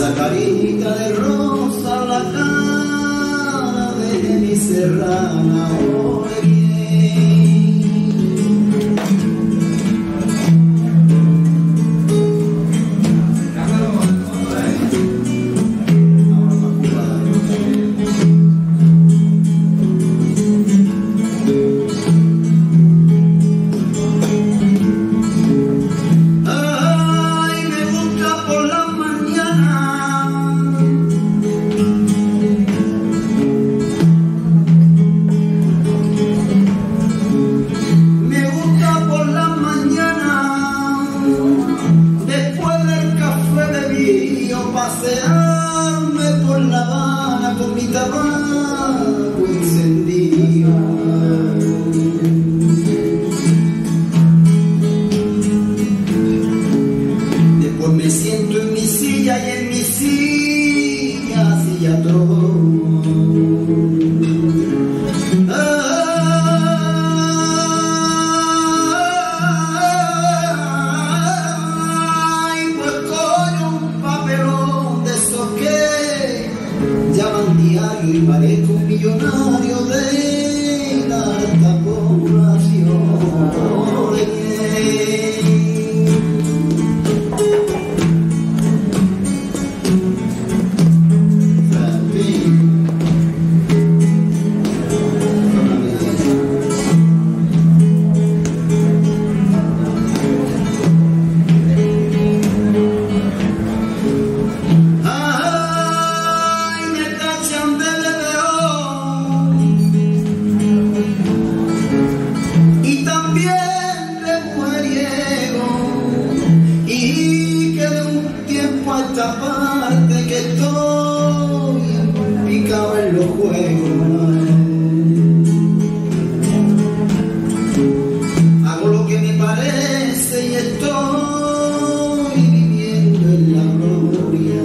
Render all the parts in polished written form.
esa carita de rosa, la cara de mi serrana, oye. Pasearme por La Habana con mi tabaco encendido. Después me siento en mi silla y en mi silla todo. Y parezco un millonario de la alta población. Esta parte que estoy picado en los juegos, hago lo que me parece y estoy viviendo en la gloria.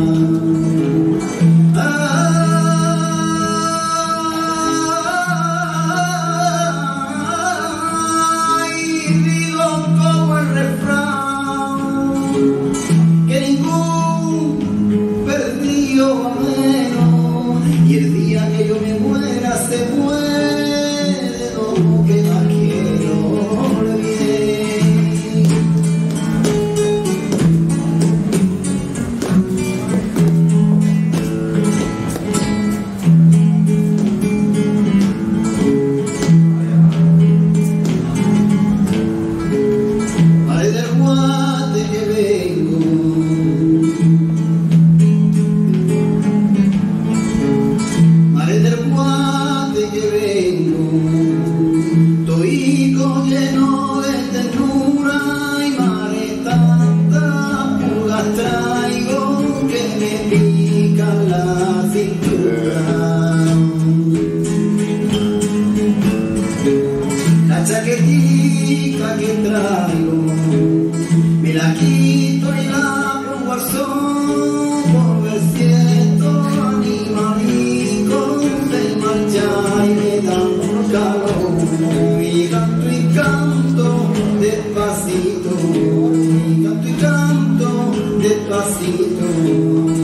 Ay, digo como el refrán que ningún perdido menos, y el día que yo me muera se muere lo que más quiero bien. Ay, del guate que vengo, lleno de ternura y mare tantas pulgas traigo que me pican la cintura. La chaquetica que traigo me la quito y la pongo al sol por ver si estos animalicos se marchan y me dan calor. Y canto despacito, y canto despacito.